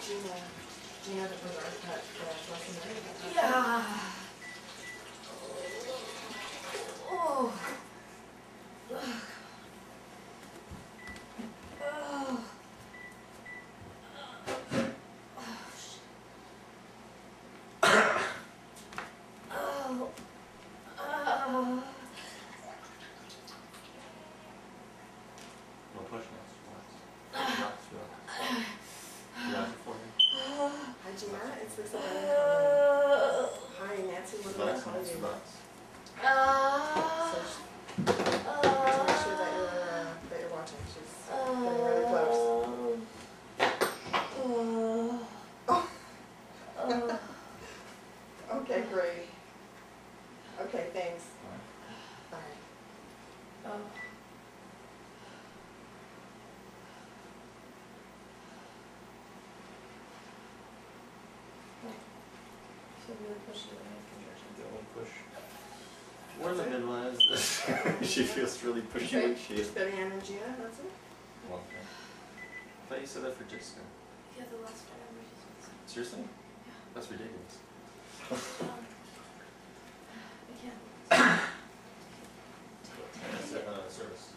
Gina that was our pet lesson there? Yeah. Oh. No push now. Relax, relax. Relax your forehead. Hi Gina, it's Lisa Brennan. Hi Nancy, what do I Relax, call relax, you? relax. So to make sure that you're watching. She's getting really close. Oh. Okay, great. Okay, thanks. All right. Oh. So really pushing the right contraction. Don't push. We're in the midwives. She feels really pushy when she is. Just Betty Ann and Gina, that's it? Well, okay. I thought you said that for Jessica. Yeah, the last time I was Seriously? Yeah. That's ridiculous. I can't. That's service.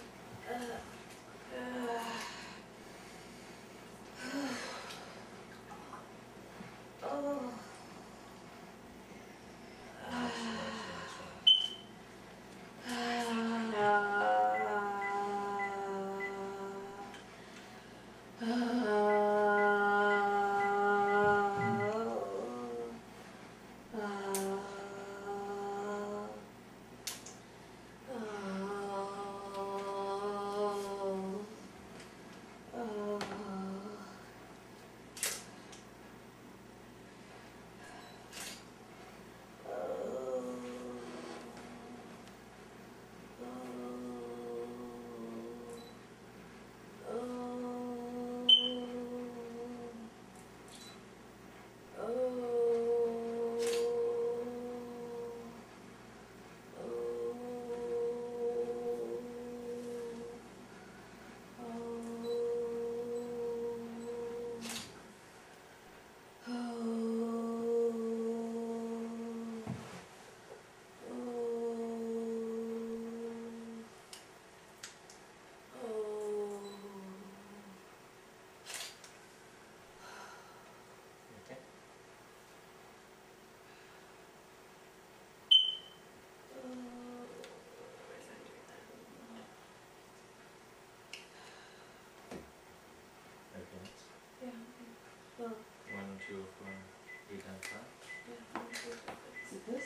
Oh. Yeah. Well. 1, 2, 4, 8, 9, 5. Is it this?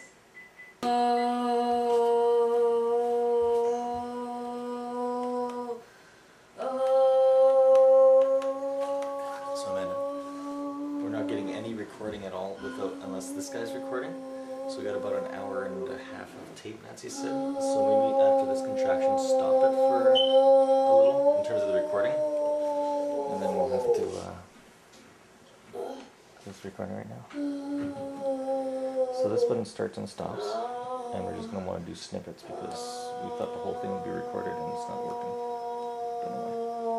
So Amanda, we're not getting any recording at all unless this guy's recording. So we got about an hour and a half of tape, Nancy said. So maybe after this contraction, stop it for a little in terms of the recording, and then we'll have to. It's recording right now. So this button starts and stops, and we're just going to want to do snippets because we thought the whole thing would be recorded and it's not working. Don't know why.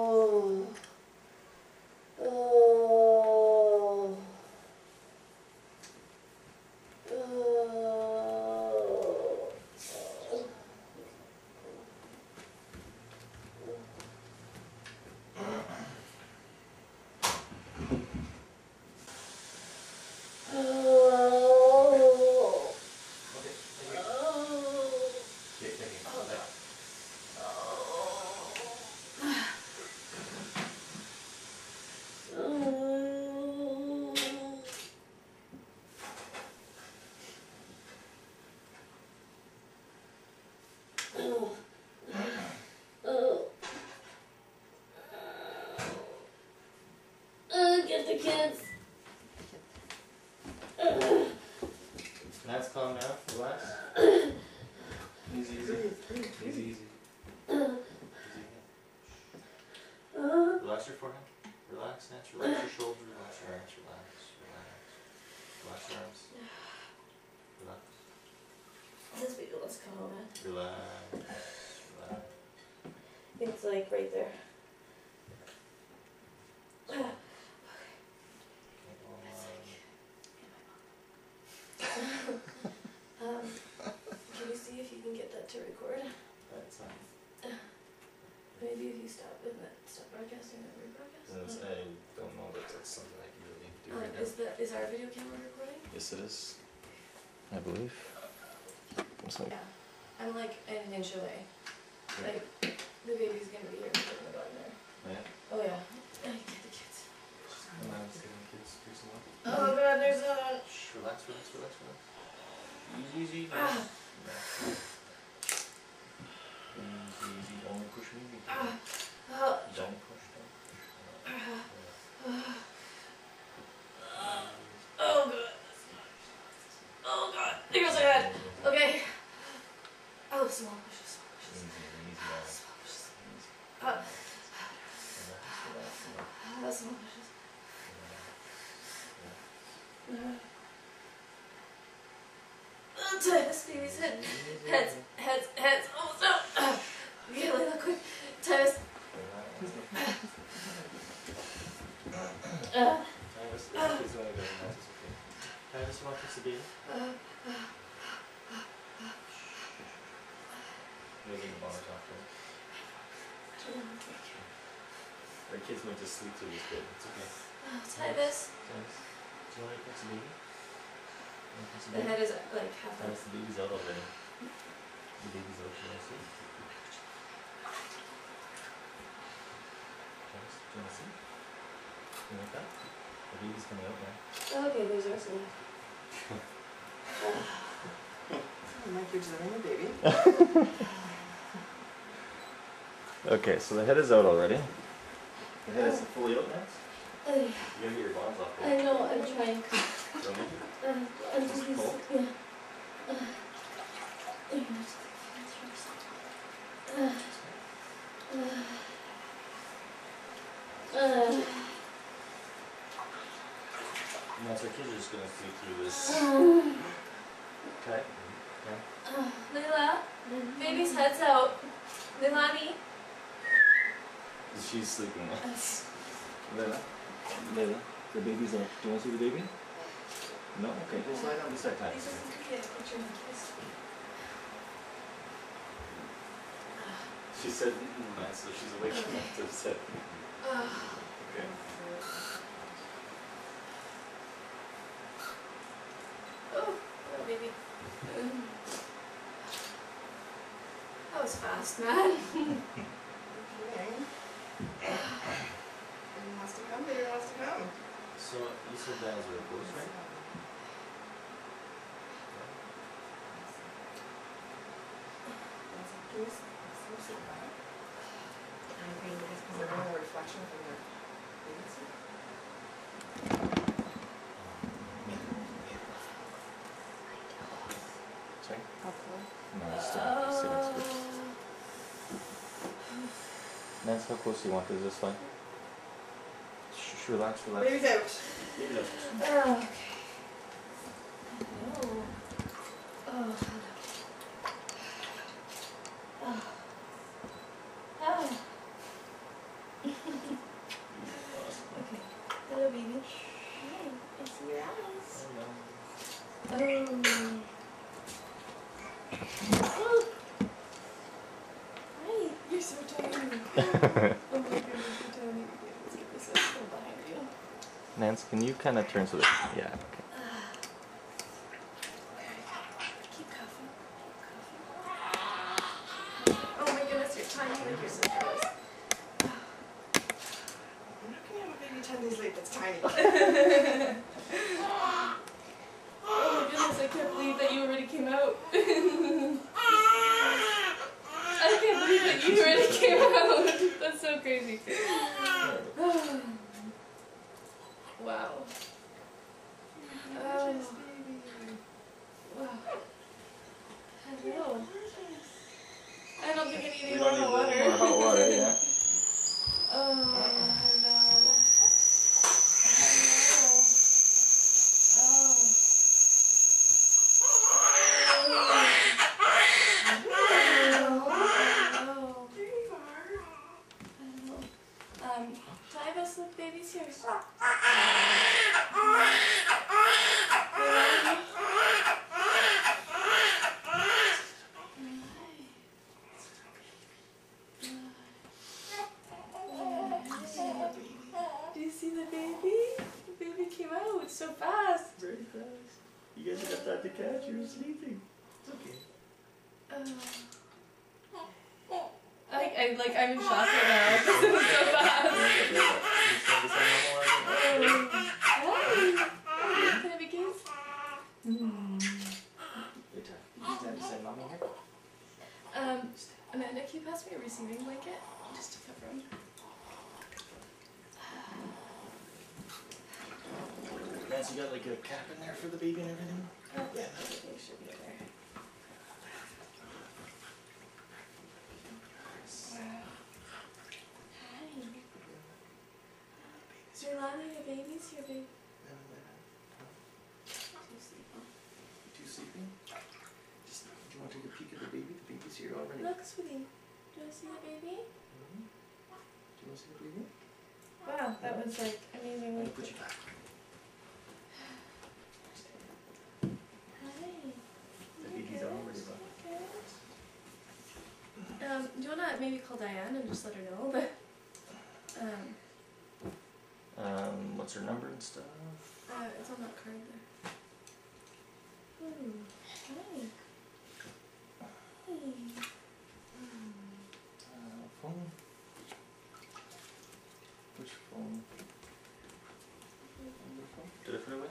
Get the kids. That's calm now. Relax. Easy, easy. Easy, easy. Relax your forehead. Relax, Nance. Relax your shoulders. Relax your arms. Relax. Relax. Relax your arms. Relax. This week, let's come on, man. Relax. Relax. It's like right there. maybe if you stop broadcasting and rebroadcast. I don't know that that's something I can really do right now. Is our video camera recording? Yes, it is. I believe. Yeah. I'm like an inch away. Like, the baby's gonna be here before the gardener. Yeah. Oh yeah. I get the kids. And I'm getting kids do some more. Oh god, there's a... Shh, relax. Easy. Ah. Easy. Only push me. Oh. Don't push. Oh god. Oh god. There goes my head. Okay. Oh, small pushes. Small pushes. Small pushes. Titus, baby's head. Heads. Almost out. Okay, lay that quick. Titus. Titus, you want to kiss the baby? Maybe the bar top there. Our kids went to sleep through this bit. It's okay. Titus. Titus, do you want to kiss the baby? The head is like half Titus, the baby's out already. The baby's out. Do you want to see? Titus, do you want to see? You like that? The baby's coming out now. Okay, there's our sleep. Mike, you're deserving a baby. Okay, so the head is out already. The head is fully out now? You're gonna get your bonds off I there. know, I'm trying. Don't you? I'm Is it just, cold? yeah. No, so our kids are just gonna sleep through this. Okay? Yeah. Leila, baby's head's out. Leilani. She's sleeping now. Layla, the baby's out. Do you want to see the baby? No? Okay, just lie down beside Titus. She said, so she's awake enough to sit. Okay. Oh, baby. That was fast, man. Baby wants to come. So, you said that was where it goes, right? Is there no reflection from the baby's seat? Sorry? How close? No, it's still next to it. Nance, how close do you want? Is this fine? Shh, relax. Baby's out. Baby's out. Oh, okay. Oh. Oh. Oh. Oh. Okay. Hello, baby. Hi. I see your eyes. Oh. Oh. Hi. You're so tiny. Oh my goodness, you're tiny. Let's get this up from behind you. Nance, can you kind of turn so that... Yeah, okay. Keep cuffing. Oh my goodness, you're tiny like your sister was. How can you have a baby 10 days late that's tiny? Oh my goodness, I can't believe that you already came out. I can't believe that you already came out. That's so crazy. Wow. Oh. Wow. Hello. I don't think I need any more hot water. Hot water, yeah. Oh, hello. Hello. Oh. Titus, look, baby's here. guys got time to catch. You're sleeping. It's okay. I'm in shock right now. This is so fast. Can I be kissed? Good time. You stand beside mommy here. Amanda, can you pass me a receiving blanket? Just to cover him. Nancy, you got like a cap in there for the baby and everything? Oh, yeah, everything should be there. Wow. Hi. Is your Lana, your baby's here, babe? Too sleepy? Just, do you want to take a peek at the baby? The baby's here already. Look, sweetie. Do I see the baby? Do you want to see the baby? Wow, that was like I'm amazing. going to put you back. Hi. The baby's already back. Do you want to maybe call Diane and just let her know? But What's her number and stuff? it's on that card there. Hi. Phone? Which phone? Did I put it away?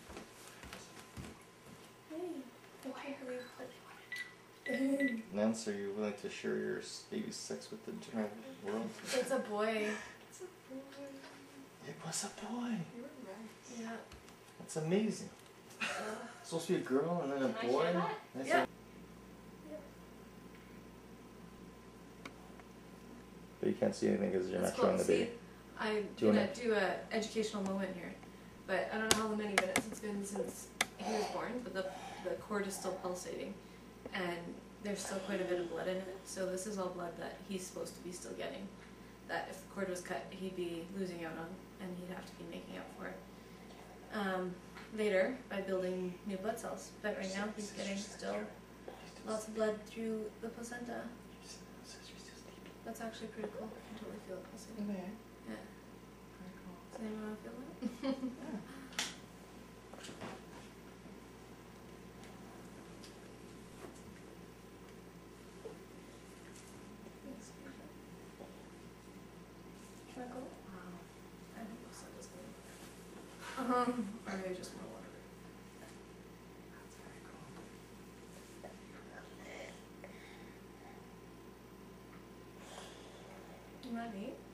Hey. Why are we Nance, are you willing to share your baby's sex with the general world? It's a boy. It's a boy. It was a boy. You were right. Yeah. That's amazing. It's supposed to be a girl and then a Can I boy. share that? That's Yeah. a- But you can't see anything because you're That's not showing cool. the baby. See, I'm Do you gonna wanna- do a educational moment here, but I don't know how many minutes it's been since he was born, but the cord is still pulsating, and there's still quite a bit of blood in it. So this is all blood that he's supposed to be still getting. That if the cord was cut, he'd be losing out on, and he'd have to be making up for it later by building new blood cells. But right now he's getting still lots of blood through the placenta. That's actually pretty cool. I can totally feel it pulsating. Okay. Yeah. Very cool. Does anyone want to feel that? Can I go? Wow. I think placentas good. Or maybe just more water. That's very cool. You want to eat?